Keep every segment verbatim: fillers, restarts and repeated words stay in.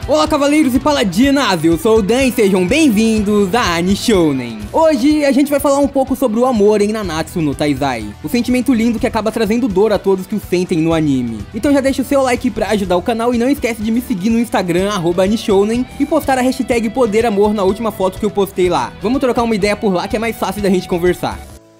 Olá cavaleiros e paladinas, eu sou o Dan e sejam bem-vindos a Nishounen. Hoje a gente vai falar um pouco sobre o amor em Nanatsu no Taizai, o sentimento lindo que acaba trazendo dor a todos que o sentem no anime. Então já deixa o seu like pra ajudar o canal e não esquece de me seguir no Instagram, arroba Nishounen, e postar a hashtag Poder Amor na última foto que eu postei lá. Vamos trocar uma ideia por lá que é mais fácil da gente conversar.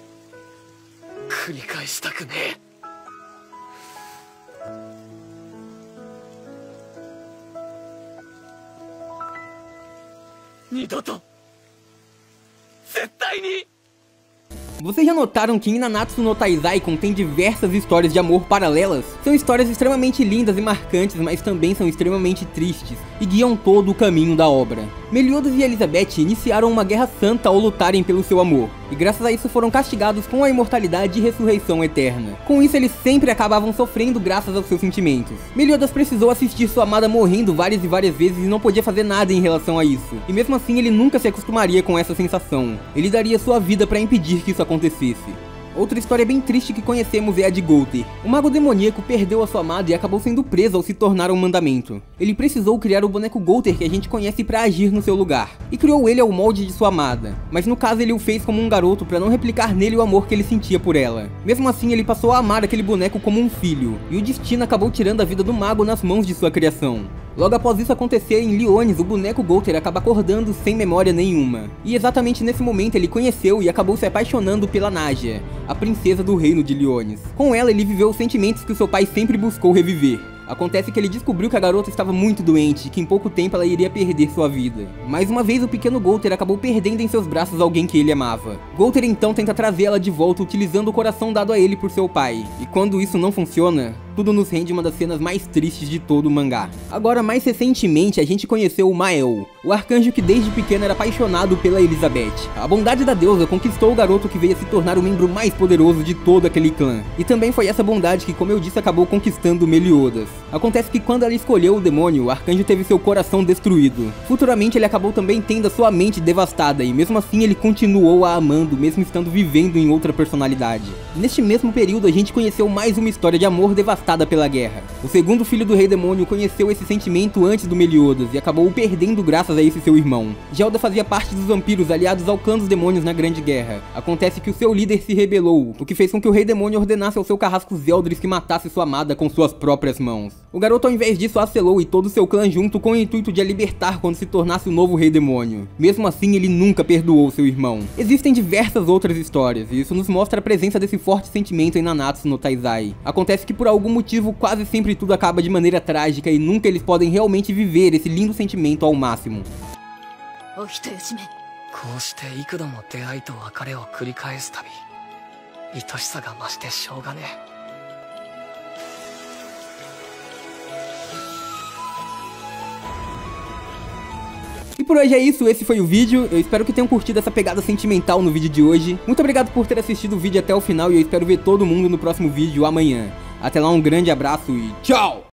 Vocês já notaram que em Nanatsu no Taizai contém diversas histórias de amor paralelas? São histórias extremamente lindas e marcantes, mas também são extremamente tristes, e guiam todo o caminho da obra. Meliodas e Elizabeth iniciaram uma guerra santa ao lutarem pelo seu amor, e graças a isso foram castigados com a imortalidade e ressurreição eterna. Com isso eles sempre acabavam sofrendo graças aos seus sentimentos. Meliodas precisou assistir sua amada morrendo várias e várias vezes e não podia fazer nada em relação a isso, e mesmo assim ele nunca se acostumaria com essa sensação. Ele daria sua vida para impedir que isso acontecesse. Outra história bem triste que conhecemos é a de Gouter. O mago demoníaco perdeu a sua amada e acabou sendo preso ao se tornar um mandamento. Ele precisou criar o boneco Gouter que a gente conhece para agir no seu lugar, e criou ele ao molde de sua amada, mas no caso ele o fez como um garoto para não replicar nele o amor que ele sentia por ela. Mesmo assim ele passou a amar aquele boneco como um filho, e o destino acabou tirando a vida do mago nas mãos de sua criação. Logo após isso acontecer em Liones, o boneco Gouter acaba acordando sem memória nenhuma. E exatamente nesse momento ele conheceu e acabou se apaixonando pela Nagia, a princesa do reino de Liones. Com ela ele viveu os sentimentos que o seu pai sempre buscou reviver. Acontece que ele descobriu que a garota estava muito doente e que em pouco tempo ela iria perder sua vida. Mais uma vez o pequeno Gouter acabou perdendo em seus braços alguém que ele amava. Gouter então tenta trazer ela de volta utilizando o coração dado a ele por seu pai. E quando isso não funciona, tudo nos rende uma das cenas mais tristes de todo o mangá. Agora, mais recentemente, a gente conheceu o Mael, o arcanjo que desde pequeno era apaixonado pela Elizabeth. A bondade da deusa conquistou o garoto que veio a se tornar o membro mais poderoso de todo aquele clã. E também foi essa bondade que, como eu disse, acabou conquistando Meliodas. Acontece que quando ela escolheu o demônio, o arcanjo teve seu coração destruído. Futuramente ele acabou também tendo a sua mente devastada, e mesmo assim ele continuou a amando, mesmo estando vivendo em outra personalidade. Neste mesmo período a gente conheceu mais uma história de amor devastada pela guerra. O segundo filho do rei demônio conheceu esse sentimento antes do Meliodas e acabou o perdendo graças a esse seu irmão. Gelda fazia parte dos vampiros aliados ao clã dos demônios na Grande Guerra. Acontece que o seu líder se rebelou, o que fez com que o rei demônio ordenasse ao seu carrasco Zeldris que matasse sua amada com suas próprias mãos. O garoto ao invés disso a selou e todo o seu clã junto com o intuito de a libertar quando se tornasse o novo rei demônio. Mesmo assim ele nunca perdoou seu irmão. Existem diversas outras histórias e isso nos mostra a presença desse forte sentimento em Nanatsu no Taizai. Acontece que por algum motivo quase sempre tudo acaba de maneira trágica e nunca eles podem realmente viver esse lindo sentimento ao máximo. E por hoje é isso, esse foi o vídeo, eu espero que tenham curtido essa pegada sentimental no vídeo de hoje. Muito obrigado por ter assistido o vídeo até o final e eu espero ver todo mundo no próximo vídeo amanhã. Até lá, um grande abraço e tchau!